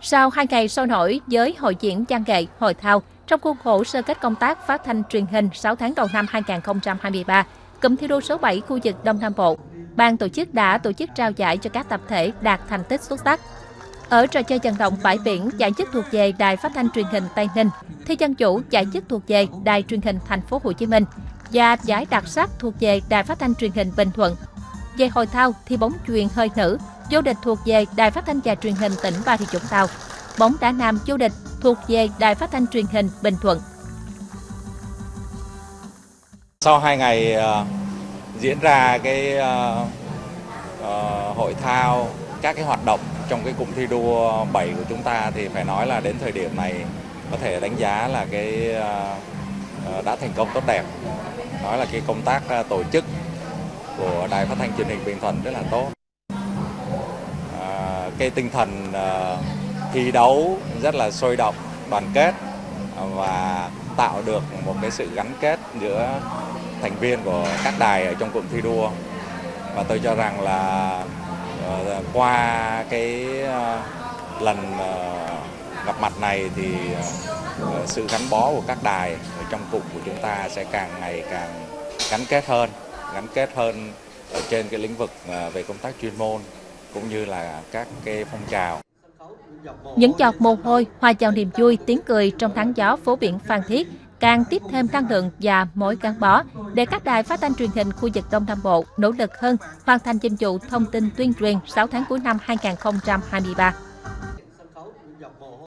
Sau 2 ngày sôi nổi với hội diễn văn nghệ, hội thao, trong khuôn khổ sơ kết công tác phát thanh truyền hình 6 tháng đầu năm 2023, cụm thi đua số 7 khu vực Đông Nam Bộ, ban tổ chức đã tổ chức trao giải cho các tập thể đạt thành tích xuất sắc. Ở trò chơi vận động bãi biển, giải nhất thuộc về Đài Phát thanh Truyền hình Tây Ninh, thi dân chủ giải nhất thuộc về Đài Truyền hình Thành phố Hồ Chí Minh và giải đặc sắc thuộc về Đài Phát thanh Truyền hình Bình Thuận. Về hội thao, thi bóng chuyền hơi nữ, vô địch thuộc về Đài Phát thanh và Truyền hình tỉnh Bà Rịa Vũng Tàu. Bóng đá nam vô địch thuộc về Đài Phát thanh Truyền hình Bình Thuận. Sau 2 ngày diễn ra hội thao, các hoạt động trong cụm thi đua 7 của chúng ta thì phải nói là đến thời điểm này có thể đánh giá là đã thành công tốt đẹp. Nói là công tác tổ chức của Đài Phát thanh Truyền hình Bình Thuận rất là tốt. Tinh thần thi đấu rất là sôi động, đoàn kết và tạo được một sự gắn kết giữa thành viên của các đài ở trong cụm thi đua. Và tôi cho rằng là qua lần gặp mặt này thì sự gắn bó của các đài ở trong cụm của chúng ta sẽ càng ngày càng gắn kết hơn ở trên lĩnh vực về công tác chuyên môn cũng như là các phong trào. Những giọt mồ hôi hòa vào niềm vui, tiếng cười trong nắng gió phố biển Phan Thiết càng tiếp thêm năng lượng và mối gắn bó để các đài phát thanh truyền hình khu vực Đông Nam Bộ nỗ lực hơn hoàn thành nhiệm vụ thông tin tuyên truyền 6 tháng cuối năm 2023.